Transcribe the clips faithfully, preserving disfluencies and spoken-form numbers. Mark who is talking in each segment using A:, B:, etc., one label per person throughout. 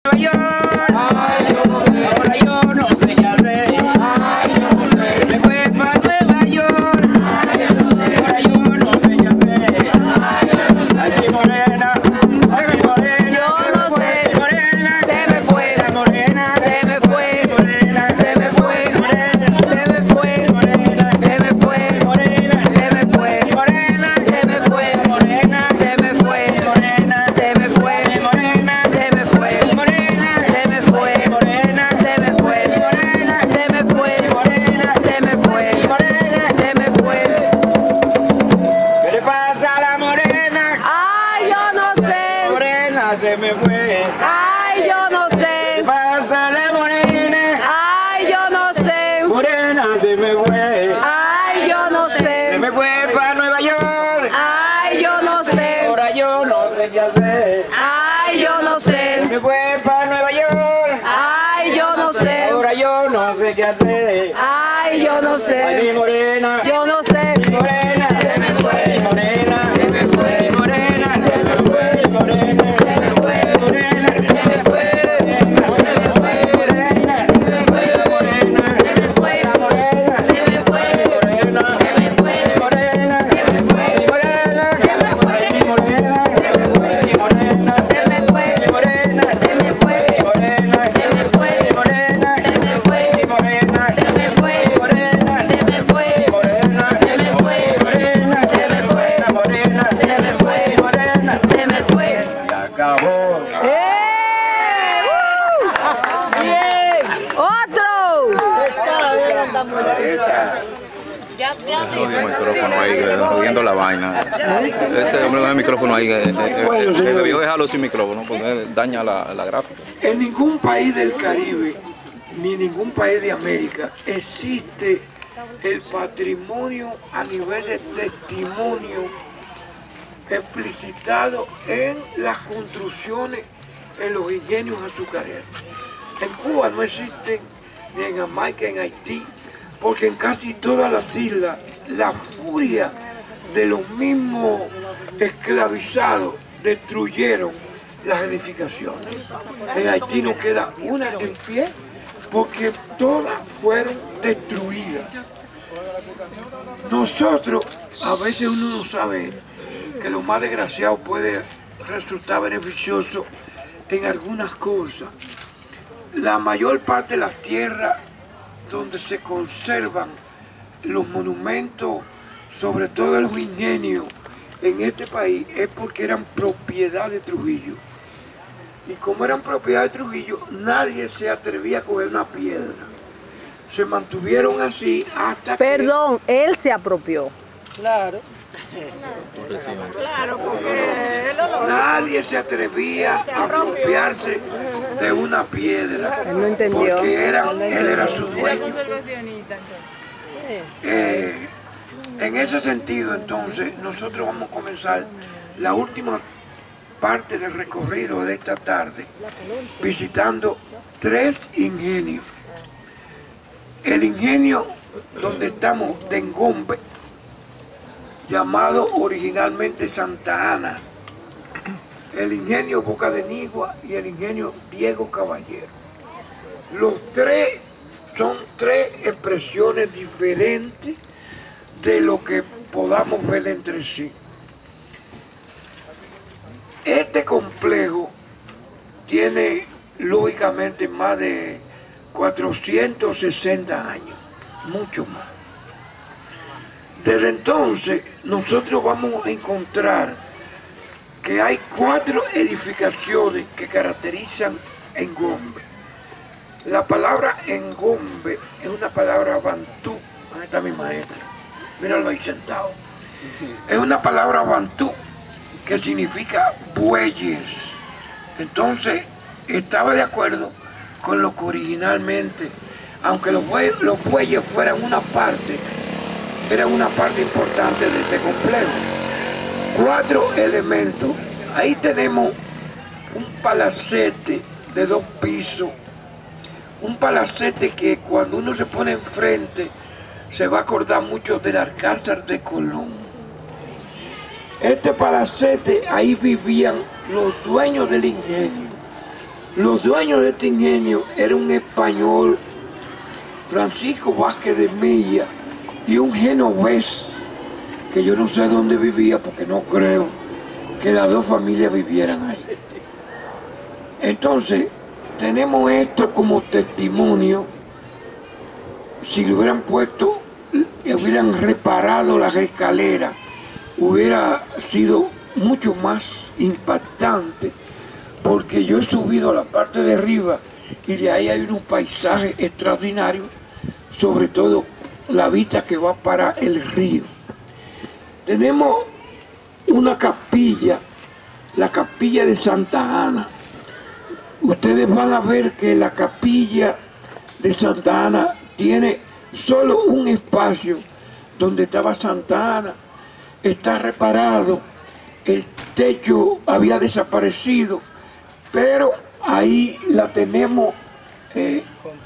A: Nueva York. Ay, yo no sé. Ahora yo no sé qué hacer. Ay, yo no sé. Me fue para Nueva York. Ay, yo no sé. Ahora yo no sé qué hacer. Ay, yo no sé. Ay, mi morena. Ay, mi morena.
B: Yo no sé.
A: Morena.
B: Se me fue.
A: La morena.
B: Se me fue.
A: Morena.
B: Se me fue. Se me fue.
A: Morena.
B: Se me fue.
A: Morena.
B: Se me fue.
A: Morena.
B: Se me fue.
A: Morena.
B: Se me fue.
A: Morena.
B: Se me fue.
A: Morena.
B: Se me fue.
A: Morena.
B: Se me fue.
A: Morena.
B: Se me fue.
A: Morena.
B: Se me fue.
A: Morena.
B: Se me fue.
A: Morena.
B: Se me fue.
A: ¿Qué le pasa a la morena?
B: Ay, yo no sé.
A: Morena se me fue.
B: Ay, yo no
A: ¿Qué
B: sé.
A: pasa a la morena?
B: Ay, yo no sé.
A: Morena se me fue.
B: Ay, yo no
A: Se
B: sé.
A: me fue para Nueva York.
B: Ay, yo no sé.
A: Ahora yo no sé qué hacer.
B: Ay, yo no
A: Se
B: sé.
A: me fue para Nueva York.
B: Ay, yo no sé.
A: Ahora yo no sé qué hacer.
B: Ay, yo no
A: Ay, mi
B: sé.
A: morena.
B: Yo no sé.
A: Morena se me fue. Morena se me fue. Morena se me fue. Morena se me fue. Morena se me fue. Morena se me fue. Morena se me fue. Morena se me fue. La morena se me fue. Morena se me fue. Morena se me fue. Morena se me fue. Morena se me fue. Morena
B: Se me fue.
A: Morena
B: Se me fue.
A: Morena
B: Se me fue.
A: Morena
B: Se me fue.
A: Morena
B: Se me fue.
A: Morena
B: Se me fue.
A: Morena
B: Se me fue.
A: Morena
B: Se me fue.
A: La morena
B: Se me fue.
A: Morena
B: Se me fue.
A: se acabó.
B: ¡Eh! ¡Uh! ¡Bien! ¡Otro!
C: Oye, el micrófono ahí, que jodiendo la vaina. Ese hombre con el micrófono ahí, que, que-
D: Bueno,
C: que
D: señor.
C: debió dejarlo sin micrófono porque daña la, la gráfica.
D: En ningún país del Caribe, ni ningún país de América, existe el patrimonio a nivel de testimonio explicitado en las construcciones en los ingenios azucareros. En Cuba no existen, ni en Jamaica, en Haití, porque en casi todas las islas la furia de los mismos esclavizados destruyeron las edificaciones. En Haití no queda una en pie porque todas fueron destruidas. Nosotros, a veces uno no sabe que lo más desgraciado puede resultar beneficioso en algunas cosas. La mayor parte de las tierras donde se conservan los monumentos, sobre todo los ingenios en este país, es porque eran propiedad de Trujillo. Y como eran propiedad de Trujillo, nadie se atrevía a coger una piedra. Se mantuvieron así hasta que...
B: Perdón, él se apropió.
D: Nadie se atrevía a apropiarse de una piedra.
B: Él no entendió.
D: Porque era, él era su dueño. Eh, en ese sentido, entonces, nosotros vamos a comenzar la última parte del recorrido de esta tarde visitando tres ingenios. El ingenio donde estamos de Engombe, llamado originalmente Santa Ana, el ingenio Boca de Nigua y el ingenio Diego Caballero. Los tres son tres expresiones diferentes de lo que podamos ver entre sí. Este complejo tiene lógicamente más de cuatrocientos sesenta años, mucho más. Desde entonces nosotros vamos a encontrar que hay cuatro edificaciones que caracterizan Engombe. La palabra Engombe es una palabra bantú. Ahí está mi maestra, míralo ahí sentado. Es una palabra bantú que significa bueyes. Entonces estaba de acuerdo con lo que originalmente, aunque los bueyes, los bueyes fueran una parte, eran una parte importante de este complejo. Cuatro elementos. Ahí tenemos un palacete de dos pisos, un palacete que cuando uno se pone enfrente se va a acordar mucho del Alcázar de Colón. Este palacete, ahí vivían los dueños del ingenio. Los dueños de este ingenio era un español, Francisco Vázquez de Milla, y un genovés, que yo no sé dónde vivía porque no creo que las dos familias vivieran ahí. Entonces, tenemos esto como testimonio. Si le hubieran puesto, hubieran reparado las escaleras, hubiera sido mucho más impactante, porque yo he subido a la parte de arriba y de ahí hay unos paisajes extraordinarios, sobre todo la vista que va para el río. Tenemos una capilla, la capilla de Santa Ana. Ustedes van a ver que la capilla de Santa Ana tiene solo un espacio donde estaba Santa Ana, está reparado, el techo había desaparecido, pero ahí la tenemos, eh,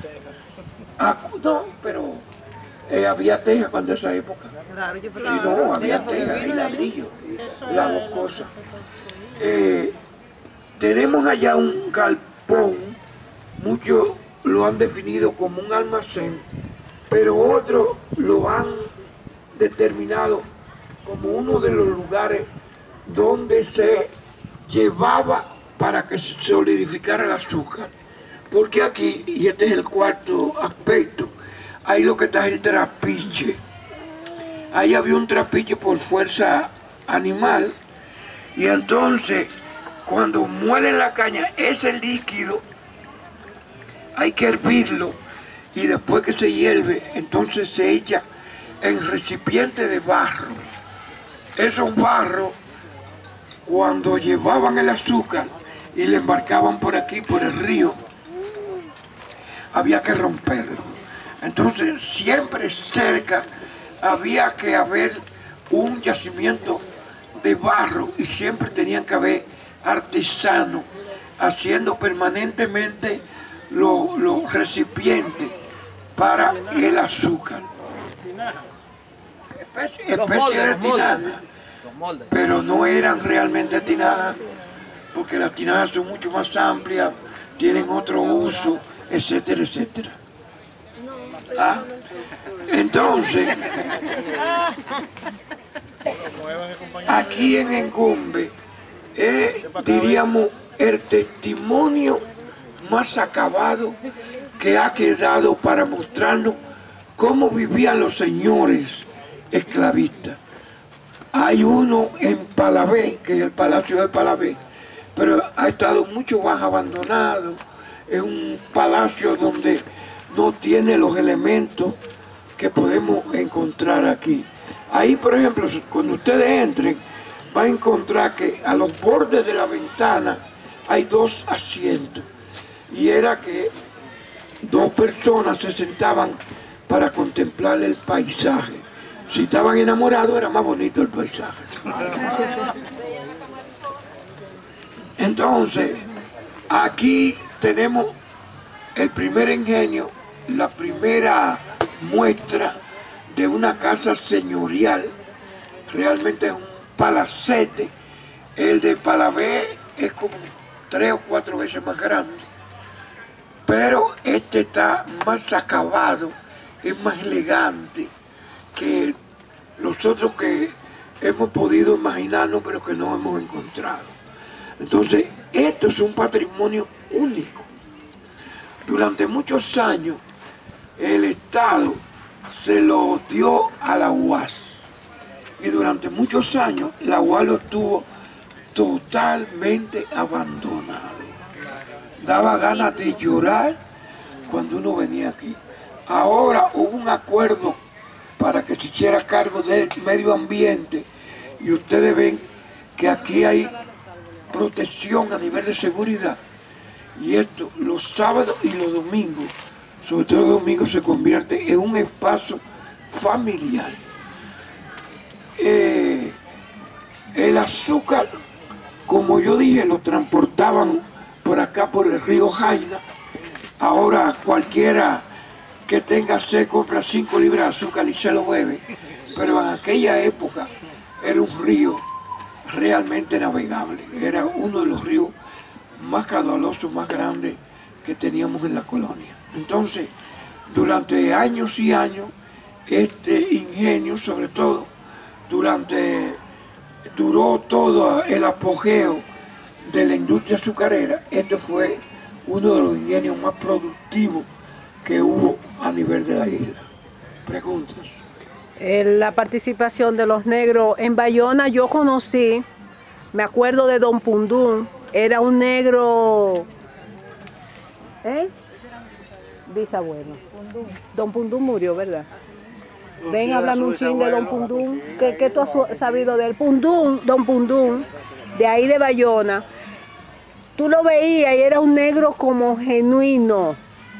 D: a, no, pero eh, había teja cuando esa época, si no, había teja y ladrillo, las dos cosas. Eh, tenemos allá un galpón, muchos lo han definido como un almacén, pero otros lo han determinado como uno de los lugares donde se llevaba para que se solidificara el azúcar. Porque aquí, y este es el cuarto aspecto, ahí lo que está es el trapiche. Ahí había un trapiche por fuerza animal, y entonces cuando muelen la caña, ese líquido hay que hervirlo, y después que se hierve, entonces se echa en recipiente de barro. Esos barros, cuando llevaban el azúcar y le embarcaban por aquí, por el río, había que romperlo. Entonces siempre cerca había que haber un yacimiento de barro, y siempre tenían que haber artesanos haciendo permanentemente los, los recipientes para el azúcar. Especie, especie de tinaja, pero no eran realmente tinajas, porque las tinajas son mucho más amplias, tienen otro uso, etcétera, etcétera. ¿Ah? Entonces, aquí en Engombe, eh, diríamos, el testimonio más acabado que ha quedado para mostrarnos cómo vivían los señores esclavistas. Hay uno en Palavé, que es el Palacio de Palavé, pero ha estado mucho más abandonado. Es un palacio donde no tiene los elementos que podemos encontrar aquí. Ahí, por ejemplo, cuando ustedes entren, van a encontrar que a los bordes de la ventana hay dos asientos, y era que dos personas se sentaban para contemplar el paisaje. Si estaban enamorados, era más bonito el paisaje. Entonces, aquí tenemos el primer ingenio, la primera muestra de una casa señorial. Realmente es un palacete. El de Palavé es como tres o cuatro veces más grande, pero este está más acabado, es más elegante que los otros que hemos podido imaginarnos, pero que no hemos encontrado. Entonces, esto es un patrimonio único. Durante muchos años, el Estado se lo dio a la U A S, y durante muchos años la U A S lo tuvo totalmente abandonado. Daba ganas de llorar cuando uno venía aquí. Ahora hubo un acuerdo para que se hiciera cargo del medio ambiente, y ustedes ven que aquí hay protección a nivel de seguridad, y esto los sábados y los domingos, sobre todo los domingos, se convierte en un espacio familiar. Eh, el azúcar, como yo dije, lo transportaban por acá por el río Jaina. Ahora cualquiera que tenga sed compra cinco libras de azúcar y se lo bebe, pero en aquella época era un río realmente navegable, era uno de los ríos más caudaloso, más grande que teníamos en la colonia. Entonces, durante años y años, este ingenio, sobre todo, durante, duró todo el apogeo de la industria azucarera. Este fue uno de los ingenios más productivos que hubo a nivel de la isla. Preguntas.
B: En la participación de los negros en Bayona yo conocí, me acuerdo de Don Pundún, era un negro, ¿eh? Bisabuelo. Don Pundún murió, ¿verdad? Ven, háblame un ching de Don Pundún. ¿Qué, qué tú has sabido de él? Pundún, Don Pundún, de ahí de Bayona. Tú lo veías y era un negro como genuino.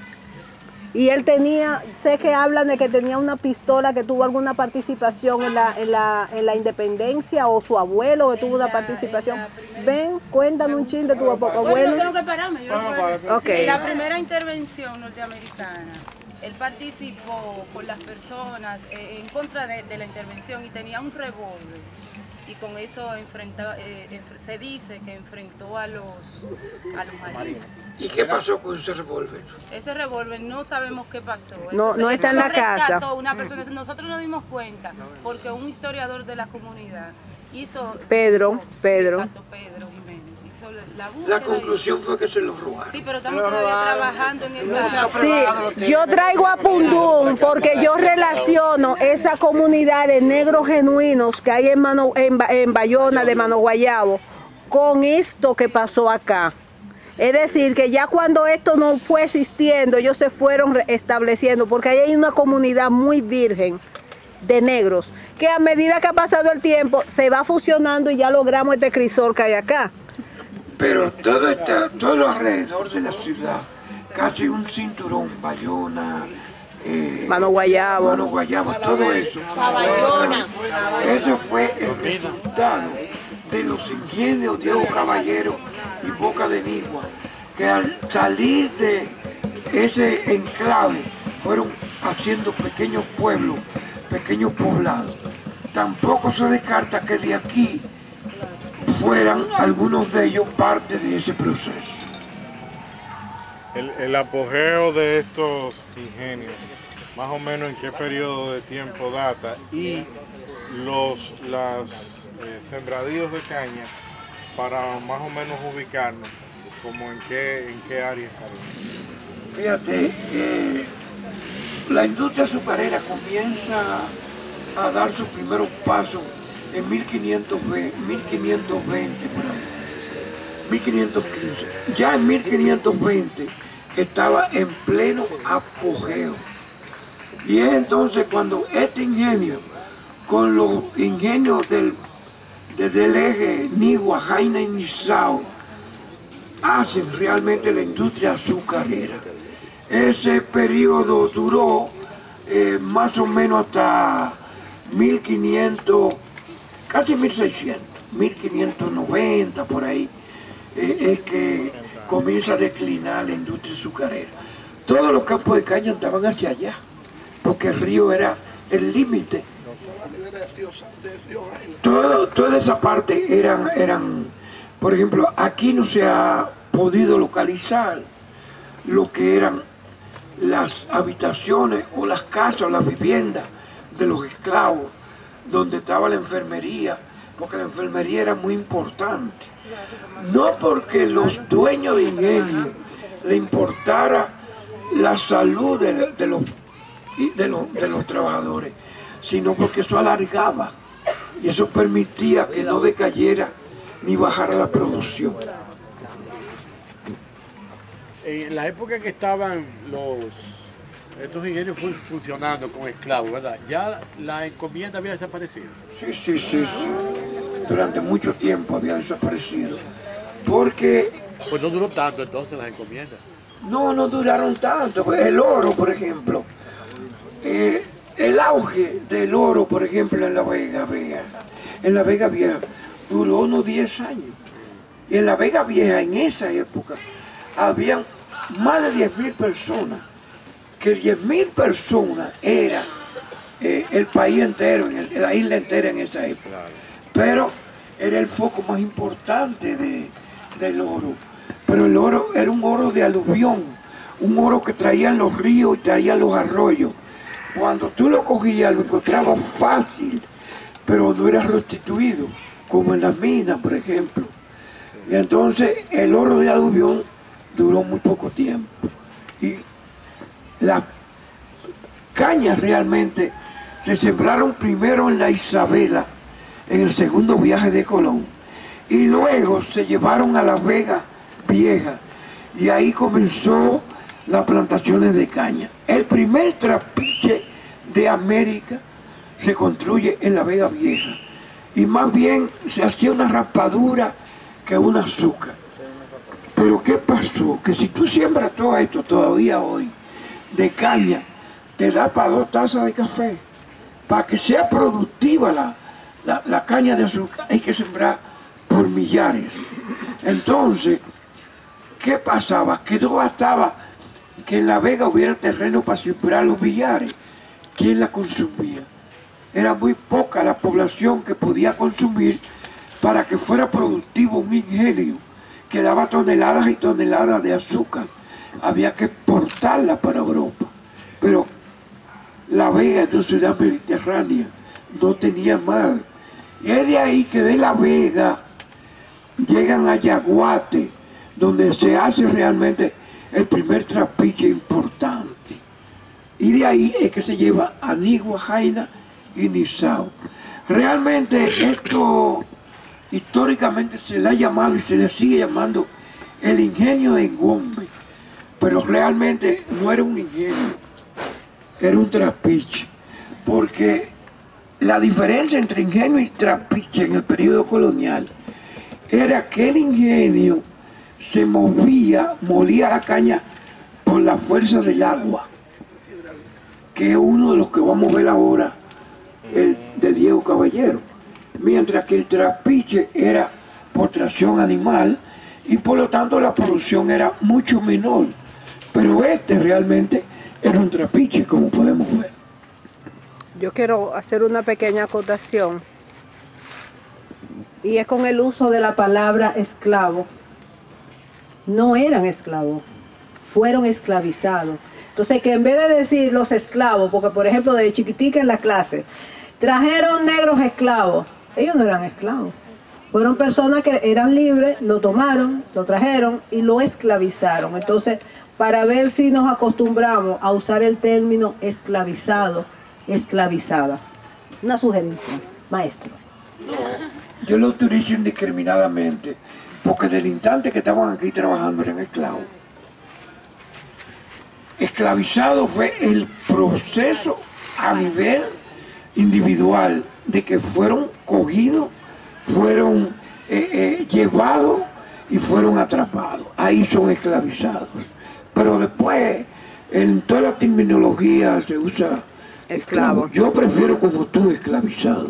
B: Y él tenía, sé que hablan de que tenía una pistola, que tuvo alguna participación en la, en la, en la independencia, o su abuelo que tuvo una participación. Ven, cuéntame un ching de tu abuelo.
E: Bueno, tengo que pararme, yo recuerdo.
B: Okay.
E: En la primera intervención norteamericana, él participó con las personas eh, en contra de, de la intervención y tenía un revólver. Y con eso enfrentaba, eh, se dice que enfrentó a los, a los marines.
D: ¿Y qué pasó con ese revólver?
E: Ese revólver no sabemos qué pasó.
B: No,
E: eso,
B: no está en la casa.
E: Una persona, nosotros nos dimos cuenta porque un historiador de la comunidad hizo...
B: Pedro, Pedro.
E: Exacto, Pedro Jiménez. Hizo la, búsqueda
D: La conclusión
E: y,
D: fue que se lo robaron.
E: Sí, pero estamos todavía trabajando en esa...
B: Sí, yo traigo a Pundún porque yo relaciono esa comunidad de negros genuinos que hay en, Mano, en, en Bayona de Mano Guayabo con esto que pasó acá. Es decir, que ya cuando esto no fue existiendo, ellos se fueron estableciendo, porque ahí hay una comunidad muy virgen de negros, que a medida que ha pasado el tiempo, se va fusionando y ya logramos este crisol que hay acá.
D: Pero todo, está, todo alrededor de la ciudad, casi un cinturón, Bayona, eh,
B: Mano Guayabo,
D: Mano Guayabo, todo eso.
E: Bayona.
D: Eso fue el resultado de los ingenios Diego Caballero y Boca de Nigua, que al salir de ese enclave fueron haciendo pequeños pueblos, pequeños poblados. Tampoco se descarta que de aquí fueran algunos de ellos parte de ese proceso.
F: El, el apogeo de estos ingenios, más o menos en qué periodo de tiempo data, y los las, eh, sembradíos de caña, para más o menos ubicarnos, como en qué, en qué área estaría.
D: Fíjate, eh, la industria azucarera comienza a dar sus primeros pasos en mil quinientos veinte, por ahí, mil quinientos quince. Ya en mil quinientos veinte estaba en pleno apogeo. Y es entonces cuando este ingenio, con los ingenios del, del eje Nigua, Jaina y Nizao, hacen realmente la industria azucarera. Ese periodo duró eh, más o menos hasta mil quinientos, casi mil seiscientos, mil quinientos noventa por ahí, eh, es que comienza a declinar la industria azucarera. Todos los campos de caña andaban hacia allá, porque el río era el límite. Todo, toda esa parte eran, eran, por ejemplo, aquí no se ha podido localizar lo que eran las habitaciones o las casas o las viviendas de los esclavos, donde estaba la enfermería, porque la enfermería era muy importante. No porque los dueños de ingenio le importara la salud de, de, los, de, los, de los trabajadores, sino porque eso alargaba y eso permitía que no decayera ni bajara la producción.
G: En la época que estaban los estos ingenios fun funcionando con esclavos, ¿verdad? Ya la encomienda había desaparecido.
D: Sí, sí, sí, sí. Durante mucho tiempo había desaparecido. Porque...
G: Pues no duró tanto entonces las encomiendas.
D: No, no duraron tanto. El oro, por ejemplo. Eh, el auge del oro, por ejemplo, en la Vega Vieja. En la Vega Vieja duró unos diez años. Y en la Vega Vieja, en esa época, habían más de diez mil personas. Que diez mil personas era eh, el país entero, en el, la isla entera en esa época. Pero era el foco más importante de, del oro. pero el oro era un oro de aluvión, un oro que traían los ríos y traían los arroyos. Cuando tú lo cogías lo encontrabas fácil, pero no era restituido, como en las minas, por ejemplo. Y entonces el oro de aluvión duró muy poco tiempo. Y las cañas realmente se sembraron primero en la Isabela, en el segundo viaje de Colón, y luego se llevaron a la Vega Vieja, y ahí comenzó las plantaciones de caña. El primer trapiche de América se construye en la Vega Vieja, y más bien se hacía una raspadura que un azúcar. Pero ¿qué pasó? Que si tú siembras todo esto todavía hoy de caña, te da para dos tazas de café. Para que sea productiva la, la, la caña de azúcar hay que sembrar por millares. Entonces, ¿qué pasaba? Que no bastaba que en La Vega hubiera terreno para sembrar los millares. ¿Quién la consumía? Era muy poca la población que podía consumir para que fuera productivo un ingenio que daba toneladas y toneladas de azúcar. Había que exportarla para Europa. Pero La Vega es una ciudad mediterránea, no tenía mar. Y es de ahí que de La Vega llegan a Yaguate, donde se hace realmente el primer trapiche importante. Y de ahí es que se lleva a Anigua, Jaina y Nizao. Realmente esto históricamente se le ha llamado y se le sigue llamando el ingenio de Engombe, pero realmente no era un ingenio, era un trapiche, porque la diferencia entre ingenio y trapiche en el periodo colonial era que el ingenio se movía, molía la caña por la fuerza del agua, que es uno de los que vamos a ver ahora, el de Diego Caballero, mientras que el trapiche era por tracción animal y por lo tanto la producción era mucho menor, pero este realmente era un trapiche, como podemos ver.
B: Yo quiero hacer una pequeña acotación, y es con el uso de la palabra esclavo. No eran esclavos, fueron esclavizados. Entonces, que en vez de decir los esclavos, porque por ejemplo de chiquitica en la clase, trajeron negros esclavos, ellos no eran esclavos. Fueron personas que eran libres, lo tomaron, lo trajeron y lo esclavizaron. Entonces, para ver si nos acostumbramos a usar el término esclavizado, esclavizada. Una sugerencia, maestro.
D: No, yo lo utilizo indiscriminadamente, porque del instante que estaban aquí trabajando eran esclavos. Esclavizado fue el proceso a nivel individual de que fueron cogidos, fueron eh, eh, llevados y fueron atrapados. Ahí son esclavizados. Pero después, en toda la terminología se usa
B: Esclavo.
D: Yo prefiero como tú, esclavizado.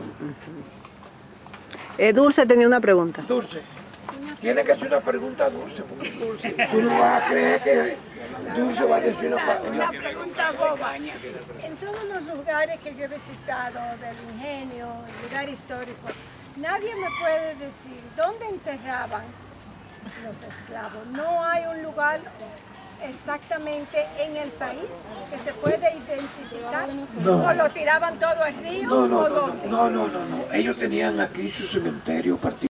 B: Eh, Dulce tenía una pregunta.
D: Dulce, tiene que hacer una pregunta dulce, porque Dulce, tú no vas a creer que Dulce va a decir una,
H: Una
D: una
H: pregunta boba. En todos los lugares que yo he visitado, del ingenio, el lugar histórico, nadie me puede decir dónde enterraban los esclavos. No hay un lugar exactamente en el país que se puede identificar.
D: No.
H: ¿O lo tiraban todo al río?
D: No, no,
H: ¿O
D: no,
H: dónde?
D: no, no, no, no. Ellos tenían aquí su cementerio particular.